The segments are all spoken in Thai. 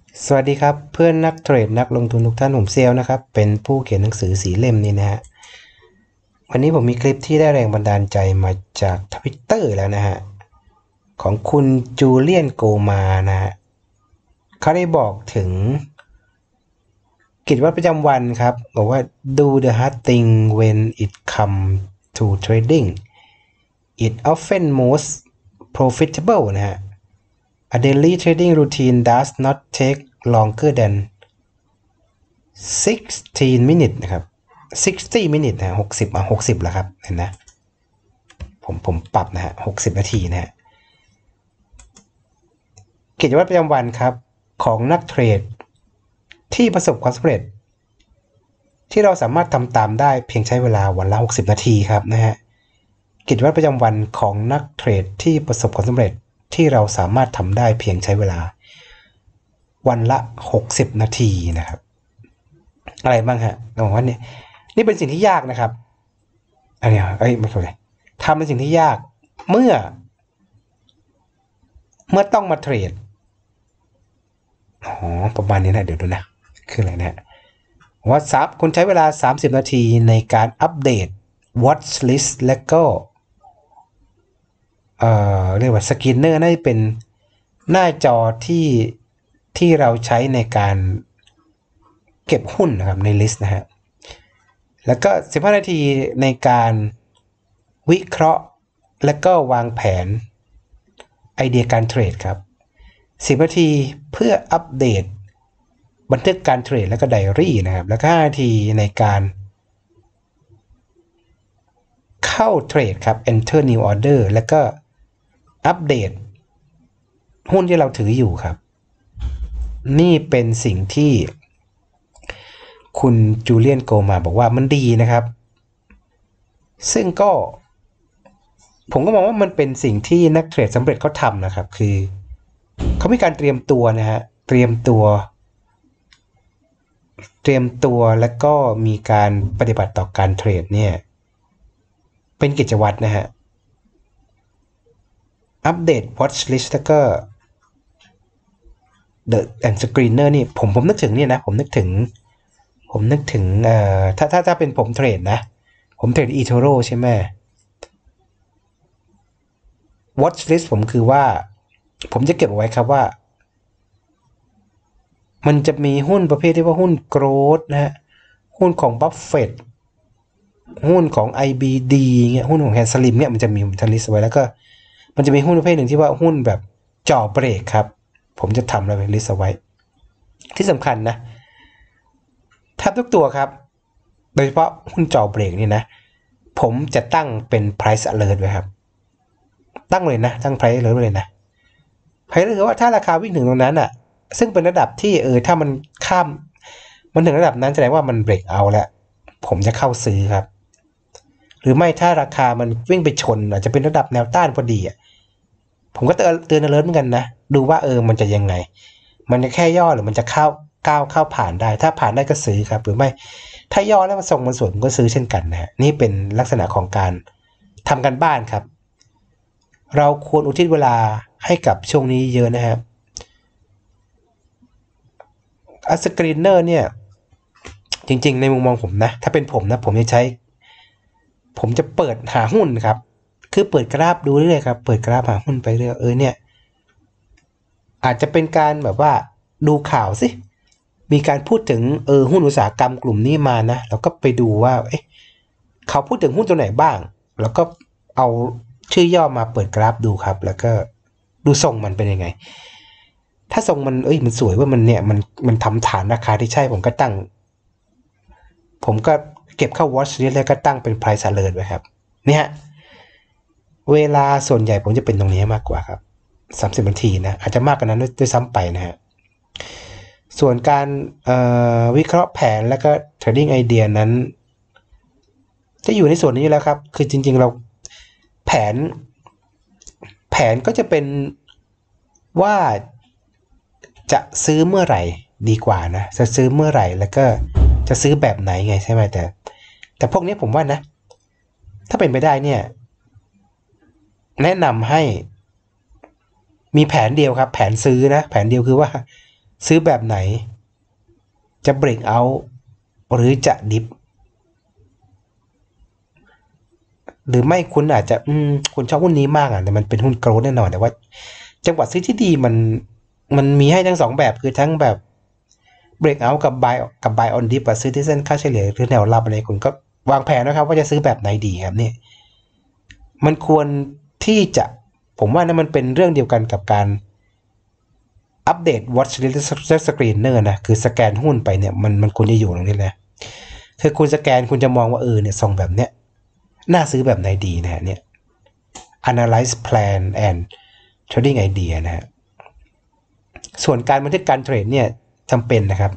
สวัสดีครับเพื่อนนักเทรดนักลงทุนทุกท่านผมเซลนะครับเป็นผู้เขียนหนังสือสีเล่มนี้นะฮะวันนี้ผมมีคลิปที่ได้แรงบันดาลใจมาจากทวิตเตอร์แล้วนะฮะของคุณจูเลียนโกมานะฮะเขาได้บอกถึงกิจวัตรประจำวันครับบอกว่า do the hard thing when it come to trading it often most profitable นะฮะ a daily trading routine does not take longer than 16 minutes นะครับ60 minutes นะ60แล้วครับเห็นนะผมปรับนะฮะ60นาทีนะฮะกิจวัตรประจำวันครับของนักเทรดที่ประสบความสำเร็จที่เราสามารถทำตามได้เพียงใช้เวลาวันละ60นาทีครับนะฮะกิจวัตรประจำวันของนักเทรดที่ประสบความสำเร็จที่เราสามารถทำได้เพียงใช้เวลาวันละ60นาทีนะครับอะไรบ้างฮะบอกว่านี่เป็นสิ่งที่ยากนะครับอันนี้ไม่ใช่เลยทำเป็นสิ่งที่ยากเมื่อต้องมาเทรดประมาณนี้นะเดี๋ยวดูนะคืออะไรนะว่าซับคุณใช้เวลา30นาทีในการอัปเดต watch list และก็เรียกว่าสกินเนอร์น่าจะเป็นหน้าจอที่เราใช้ในการเก็บหุ้นนะครับในลิสต์นะฮะแล้วก็15นาทีในการวิเคราะห์และก็วางแผนไอเดียการเทรดครับ10นาทีเพื่ออัปเดตบันทึกการเทรดและก็ไดอารี่นะครับแล้วก็5นาทีในการเข้าเทรดครับ enter new order แล้วก็อัปเดตหุ้นที่เราถืออยู่ครับนี่เป็นสิ่งที่คุณจูเลียนโกมาบอกว่ามันดีนะครับซึ่งก็ผมก็มองว่ามันเป็นสิ่งที่นักเทรดสำเร็จเขาทำนะครับคือเขามีการเตรียมตัวนะฮะเตรียมตัวแล้วก็มีการปฏิบัติต่อการเทรดเนี่ยเป็นกิจวัตรนะฮะอัปเดต watch list แล้วก็ the and screener นี่ผมนึกถึงเนี่ยนะผมนึกถึงถ้าเป็นผมเทรดนะผมเทรด eToro ใช่ไหม watch list ผมคือว่าผมจะเก็บเอาไว้ครับว่ามันจะมีหุ้นประเภทที่ว่าหุ้น growth นะฮะหุ้นของ Buffett หุ้นของ IBD เงี้ยหุ้นของ Hand Slim เนี่ยมันจะมีลิสต์ไว้แล้วก็มันจะมีหุ้นประเภทหนึ่งที่ว่าหุ้นแบบจ่อเบรกครับผมจะทำอะไรลิสต์ไว้ที่สำคัญนะแทบทุกตัวครับโดยเฉพาะหุ้นจ่อเบรกนี่นะผมจะตั้งเป็น price alert ไว้ครับตั้งเลยนะตั้ง price alert เลยนะ price alert คือว่าถ้าราคาวิ่งถึงตรงนั้นอ่ะซึ่งเป็นระดับที่ถ้ามันข้ามมันถึงระดับนั้นแสดงว่ามันเบรกเอาแล้วผมจะเข้าซื้อครับหรือไม่ถ้าราคามันวิ่งไปชนอาจจะเป็นระดับแนวต้านพอดีอ่ะผมก็เตือน alert เหมือนกันนะดูว่ามันจะยังไงมันจะแค่ย่อหรือมันจะก้าวเข้าผ่านได้ถ้าผ่านได้ก็ซื้อครับหรือไม่ถ้าย่อแล้วมันส่งมันสวยผมก็ซื้อเช่นกันนะฮะนี่เป็นลักษณะของการทำกันบ้านครับเราควรอุทิศเวลาให้กับช่วงนี้เยอะนะครับสกรีนเนอร์เนี่ยจริงๆในมุมมองผมนะถ้าเป็นผมนะผมจะเปิดหาหุ้นครับคือเปิดกราฟดูเรื่อยๆครับเปิดกราฟหาหุ้นไปเรื่อยเนี่ยอาจจะเป็นการแบบว่าดูข่าวสิมีการพูดถึงหุ้นอุตสาหกรรมกลุ่มนี้มานะแล้วก็ไปดูว่าเขาพูดถึงหุ้นตัวไหนบ้างแล้วก็เอาชื่อย่อมาเปิดกราฟดูครับแล้วก็ดูทรงมันเป็นยังไงถ้าทรงมันมันสวยว่ามันเนี่ยมันทำฐานราคาที่ใช่ผมก็เก็บเข้า watch list แล้วก็ตั้งเป็น price alert ไว้ครับเนี่ยเวลาส่วนใหญ่ผมจะเป็นตรงนี้มากกว่าครับ30นาทีนะอาจจะมากกว่านั้นด้วยซ้ำไปนะฮะส่วนการวิเคราะห์แผนแล้วก็ trading idea นั้นจะอยู่ในส่วนนี้แล้วครับคือจริงๆเราแผนก็จะเป็นว่าจะซื้อเมื่อไหร่ดีกว่านะจะซื้อเมื่อไหร่แล้วก็จะซื้อแบบไหนไงใช่ไหมแต่พวกนี้ผมว่านะถ้าเป็นไปได้เนี่ยแนะนำให้มีแผนเดียวครับแผนซื้อนะแผนเดียวคือว่าซื้อแบบไหนจะ break out หรือจะ dip หรือไม่คุณอาจจะคุณชอบหุ้นนี้มากแต่มันเป็นหุ้นโกลด์แน่นอนแต่ว่าจังหวะซื้อที่ดีมันมีให้ทั้งสองแบบคือทั้งแบบ break out กับ buy on dip ซื้อที่เส้นค่าเฉลี่ยหรือแนวรับอะไรคุณก็วางแผนนะครับว่าจะซื้อแบบไหนดีครับนี่มันควรที่จะผมว่านะมันเป็นเรื่องเดียวกันกับการอัปเดต watch list screener นะคือสแกนหุ้นไปเนี่ยมันควรจะอยู่ตรงนี้แหละคือคุณสแกนคุณจะมองว่าเนี่ยส่องแบบเนี้ยน่าซื้อแบบไหนดีนะเนี่ย analyze plan and trading idea นะฮะส่วนการบันทึกการเทรดเนี่ยจำเป็นนะครับ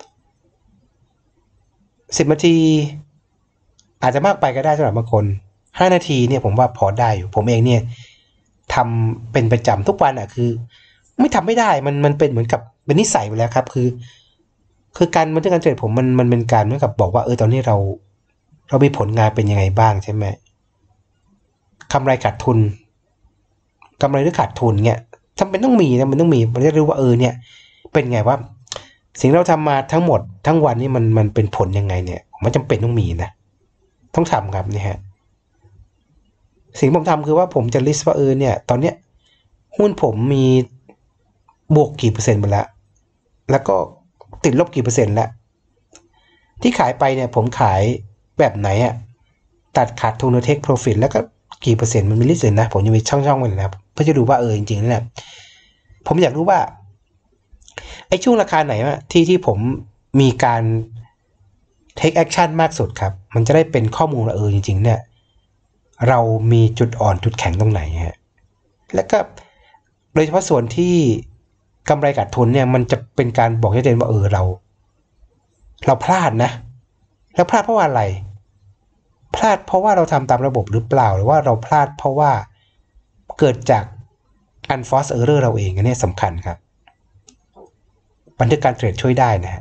10 นาทีอาจจะมากไปก็ได้สำหรับบางคน5 นาทีเนี่ยผมว่าพอได้อยู่ผมเองเนี่ยทำเป็นประจำทุกวันคือไม่ทำไม่ได้มันเป็นเหมือนกับเป็นนิสัยไปแล้วครับคือการบันทึกการเทรดผมมันเป็นการเหมือนกับบอกว่าตอนนี้เรามีผลงานเป็นยังไงบ้างใช่ไหมกำไรขาดทุนกำไรหรือขาดทุนเนี่ยจำเป็นต้องมีนะมันต้องมีมันจะรู้ว่าเนี่ยเป็นไงว่าสิ่งเราทำมาทั้งหมดทั้งวันนี้มันเป็นผลยังไงเนี่ยมันจำเป็นต้องมีนะต้องทำครับนี่ฮะสิ่งผมทำคือว่าผมจะ list ว่าเนี่ยตอนเนี้ยหุ้นผมมีบวกกี่เปอร์เซ็นต์ไปแล้วก็ติดลบกี่เปอร์เซ็นต์แล้วที่ขายไปเนี่ยผมขายแบบไหนตัดขาดทุนหรือ take profit แล้วก็กี่เปอร์เซ็นต์มันมีลิสต์เลยนะผมยังมีช่องๆไว้เลยนะเพื่อจะดูว่าจริงๆแล้วเนี่ยผมอยากรู้ว่าไอ้ช่วงราคาไหนที่ผมมีการ take action มากสุดครับมันจะได้เป็นข้อมูลว่าจริงๆเนี่ยเรามีจุดอ่อนจุดแข็งตรงไหนฮะแล้วก็โดยเฉพาะส่วนที่กำไรขาดทุนเนี่ยมันจะเป็นการบอกชัดเจนว่าเราพลาดนะแล้วพลาดเพราะว่าอะไรพลาดเพราะว่าเราทำตามระบบหรือเปล่าหรือว่าเราพลาดเพราะว่าเกิดจาก unforced error เราเองอันนี้สำคัญครับบันทึกการเทรดช่วยได้นะฮะ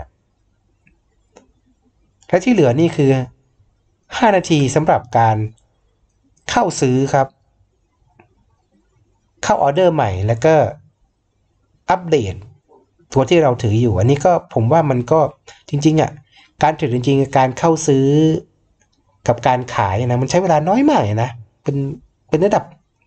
และที่เหลือนี่คือ5 นาทีสำหรับการเข้าซื้อครับเข้าออเดอร์ใหม่แล้วก็อัปเดตตัวที่เราถืออยู่อันนี้ก็ผมว่ามันก็จริงๆการเทรดจริงๆการเข้าซื้อกับการขายนะมันใช้เวลาน้อยมากนะเป็นระดับ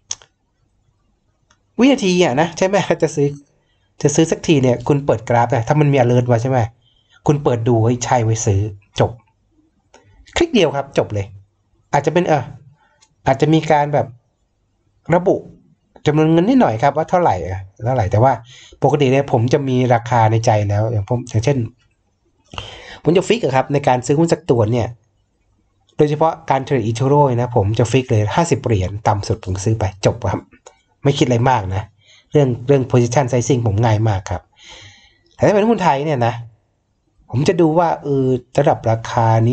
วินาทีนะใช่ไหมจะซื้อสักทีเนี่ยคุณเปิดกราฟถ้ามันมี alert ไว้ใช่ไหมคุณเปิดดูใช่ไว้ซื้อจบคลิกเดียวครับจบเลยอาจจะเป็นอาจจะมีการแบบระบุจำนวนเงินนิดหน่อยครับว่าเท่าไหร่แต่ว่าปกติเนี่ยผมจะมีราคาในใจแล้วอย่างเช่นผมจะฟิกครับในการซื้อหุ้นสักตัวเนี่ยโดยเฉพาะการเทรดอีทูโร่นะผมจะฟิกเลย50 เหรียญต่ำสุดผมซื้อไปจบครับไม่คิดอะไรมากนะเรื่อง position sizing ผมง่ายมากครับแต่ถ้าเป็นหุ้นไทยเนี่ยนะผมจะดูว่าระดับราคานี้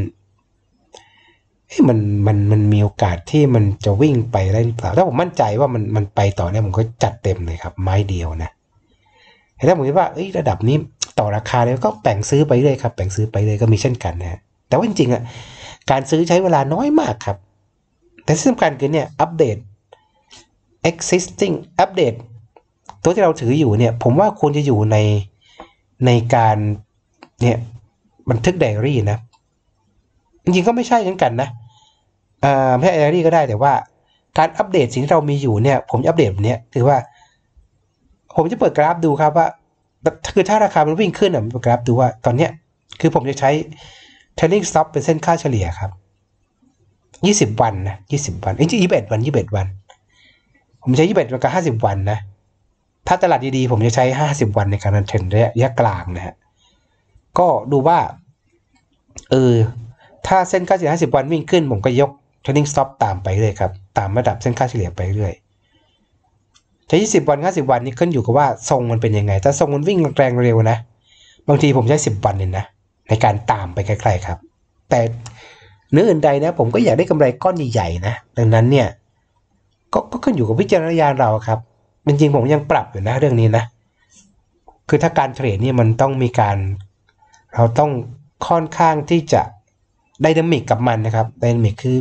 มันมีโอกาสที่มันจะวิ่งไปได้หรือเปล่าถ้าผมมั่นใจว่ามันไปต่อเนี่ยผมก็จัดเต็มเลยครับไม้เดียวนะแต่ถ้าผมคิดว่าระดับนี้ต่อราคาแล้วก็แบ่งซื้อไปเลยครับแบ่งซื้อไปเลยก็มีเช่นกันนะแต่ว่าจริงๆการซื้อใช้เวลาน้อยมากครับแต่ที่สำคัญคือเนี่ยอัปเดต existing อัปเดตตัวที่เราถืออยู่เนี่ยผมว่าควรจะอยู่ในการเนี่ยบันทึกไดอารี่นะจริงๆก็ไม่ใช่เหมือนกันนะไม่ใช่ไดอารี่ก็ได้แต่ว่าการอัปเดตสิ่งที่เรามีอยู่เนี่ยผมจะอัปเดตแบบนี้คือว่าผมจะเปิดกราฟดูครับว่าคือถ้าราคามันวิ่งขึ้นผมเปิดกราฟดูว่าตอนเนี้ยคือผมจะใช้ trailing stop เป็นเส้นค่าเฉลี่ยครับ20 วันนะ20 วันจริงๆ21 วัน21 วันผมใช้21 วันกับ50 วันนะถ้าตลาดดีๆผมจะใช้50 วันในการเทรนระยะกลางนะฮะก็ดูว่าถ้าเส้นค่าเฉลี่ย50 วันวิ่งขึ้นผมก็ยก trailing stop ตามไปเลยครับตามระดับเส้นค่าเฉลี่ยไปเรื่อยใช้20 วัน50 วันนี่ขึ้นอยู่กับว่าทรงมันเป็นยังไงถ้าทรงมันวิ่งแรงเร็วนะบางทีผมใช้10 วันเลยนะในการตามไปใกล้ๆครับแต่เนื้ออื่นใดนะผมก็อยากได้กำไรก้อนใหญ่ๆนะดังนั้นเนี่ยก็ขึ้นอยู่กับวิจารณญาณเราครับจริงๆผมยังปรับอยู่นะเรื่องนี้นะคือถ้าการเทรดนี่มันต้องมีการเราต้องค่อนข้างที่จะไดนามิกกับมันนะครับไดนามิกคือ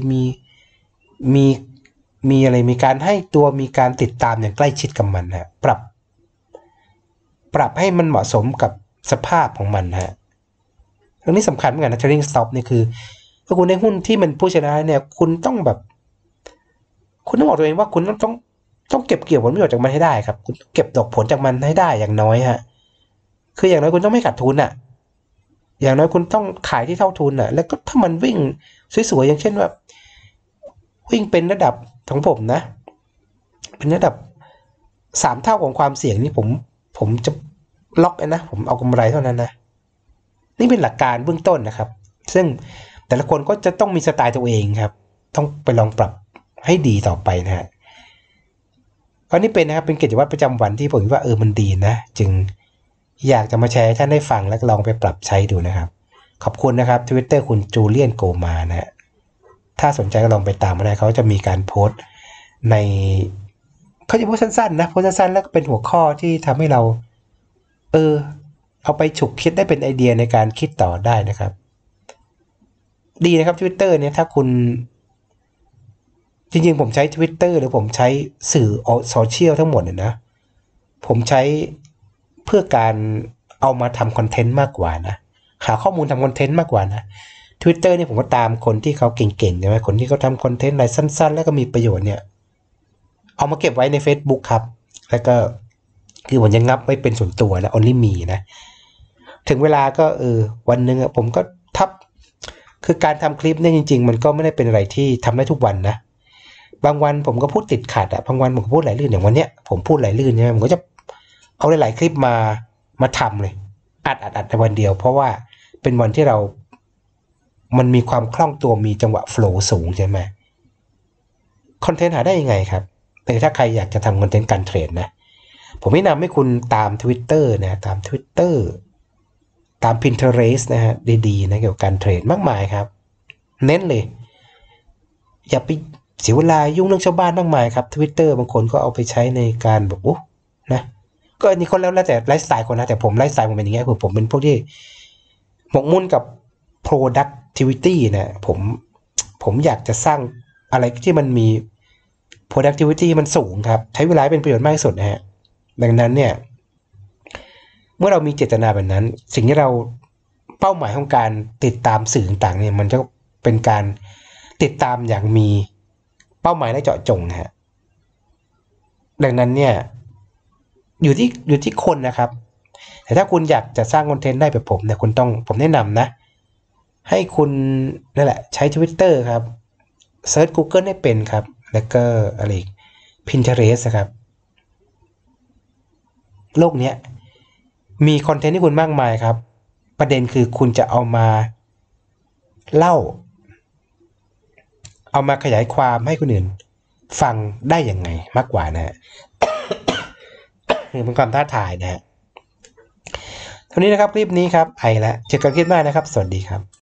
มีอะไรมีการให้ตัวมีการติดตามอย่างใกล้ชิดกับมันนะปรับปรับให้มันเหมาะสมกับสภาพของมันฮะเรื่องนี้สำคัญเหมือนกันนะ trading stop นี่คือถ้าคุณได้หุ้นที่มันผู้ชนะเนี่ยคุณต้องแบบคุณต้องบอกตัวเองว่าคุณต้องเก็บเกี่ยวผลประโยชน์จากมันให้ได้ครับคุณเก็บดอกผลจากมันให้ได้อย่างน้อยฮะคืออย่างน้อยคุณต้องไม่ขาดทุนอ่ะอย่างน้อยคุณต้องขายที่เท่าทุนอ่ะแล้วก็ถ้ามันวิ่งสวยๆอย่างเช่นว่าวิ่งเป็นระดับของผมนะเป็นระดับ3 เท่าของความเสี่ยงนี่ผมจะล็อกนะผมเอากำไรเท่านั้นนะนี่เป็นหลักการเบื้องต้นนะครับซึ่งแต่ละคนก็จะต้องมีสไตล์ตัวเองครับต้องไปลองปรับให้ดีต่อไปนะฮะก็นี่เป็นนะครับเป็นกิจวัตรประจำวันที่ผมคิดว่ามันดีนะจึงอยากจะมาแชร์ให้ท่านได้ฟังและลองไปปรับใช้ดูนะครับขอบคุณนะครับ Twitter คุณจูเลียนโกมานะฮะถ้าสนใจก็ลองไปตามมาได้เขาจะมีการโพสต์ในเขาจะโพสต์สั้นๆนะโพสต์สั้นๆแล้วก็เป็นหัวข้อที่ทำให้เราเอาไปฉุกคิดได้เป็นไอเดียในการคิดต่อได้นะครับดีนะครับ Twitter เนี่ยถ้าคุณจริงๆผมใช้ Twitter หรือผมใช้สื่อโซเชียลทั้งหมดเนี่ยนะผมใช้เพื่อการเอามาทำคอนเทนต์มากกว่านะหาข้อมูลทำคอนเทนต์มากกว่านะ Twitter เนี่ยผมก็ตามคนที่เขาเก่งๆใช่ไหมคนที่เขาทำคอนเทนต์อะไรสั้นๆแล้วก็มีประโยชน์เนี่ยเอามาเก็บไว้ใน Facebook ครับแล้วก็คือผมยังงับไว้เป็นส่วนตัวนะ only me นะถึงเวลาก็วันหนึ่งผมก็คือการทำคลิปเนี่ยจริงๆมันก็ไม่ได้เป็นอะไรที่ทำได้ทุกวันนะบางวันผมก็พูดติดขัดบางวันผมก็พูดไหลลื่นอย่างวันเนี้ยผมพูดไหลลื่นใช่ไหมผมก็จะเอาหลายๆคลิปมาทำเลยอัดในวันเดียวเพราะว่าเป็นวันที่มันมีความคล่องตัวมีจังหวะโฟลว์สูงใช่ไหมคอนเทนต์หาได้ยังไงครับแต่ถ้าใครอยากจะทำคอนเทนต์การเทรดนะผมแนะนำให้คุณตาม Twitter นะตาม Twitter ตาม Pinterest นะฮะดีๆนะเกี่ยวกับการเทรดมากมายครับเน้นเลยอย่าไปเสียเวลายุ่งเรื่องชาวบ้านมากมายครับ Twitter บางคนก็เอาไปใช้ในการแบบนะก็อันนี้คนแล้วแต่ไลฟ์สไตล์คนนะแต่ผมไลฟ์สไตล์ผมเป็นอย่างเงี้ยคือผมเป็นพวกที่หมกมุ่นกับ productivity นะผมอยากจะสร้างอะไรที่มันมี productivity มันสูงครับใช้เวลาเป็นประโยชน์มากที่สุดนะฮะดังนั้นเนี่ยเมื่อเรามีเจตนาแบบนั้นสิ่งที่เราเป้าหมายของการติดตามสื่อต่างๆเนี่ยมันจะเป็นการติดตามอย่างมีเป้าหมายและเจาะจงนะฮะดังนั้นเนี่ยอยู่ที่คนนะครับแต่ถ้าคุณอยากจะสร้างคอนเทนต์ได้แบบผมเนี่ยผมแนะนำนะให้คุณนั่นแหละใช้ Twitter ครับเซิร์ช Google ให้เป็นครับแล้วก็อะไร Pinterest ครับโลกนี้มีคอนเทนต์ที่คุณมากมายครับประเด็นคือคุณจะเอามาเล่าเอามาขยายความให้คนอื่นฟังได้ยังไงมากกว่านะฮะ เป็นความท้าทายนะฮะเท่านี้นะครับคลิปนี้ครับไอละเจอกันคลิปหน้านะครับสวัสดีครับ